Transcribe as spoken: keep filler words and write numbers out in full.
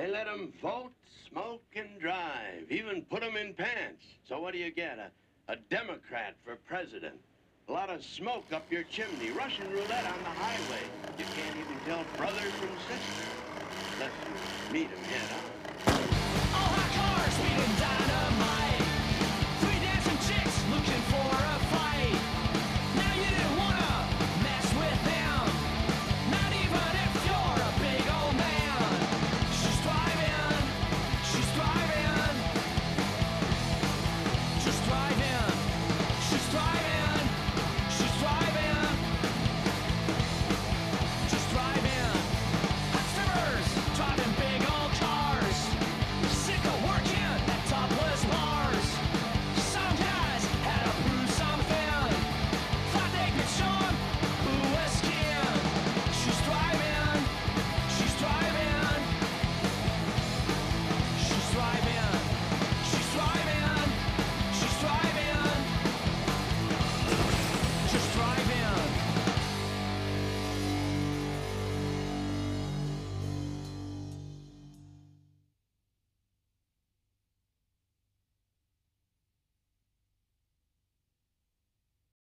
They let them vote, smoke, and drive, even put them in pants. So what do you get? A, a Democrat for president. A lot of smoke up your chimney, Russian roulette on the highway. You can't even tell brothers from sisters unless you meet them yet, huh?